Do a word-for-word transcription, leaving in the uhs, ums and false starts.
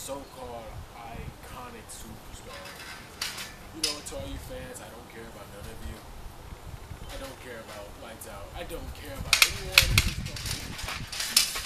so-called iconic superstar. You know, to all you fans, I don't care about none of you. I don't care about Lights Out. I don't care about anyone in this company.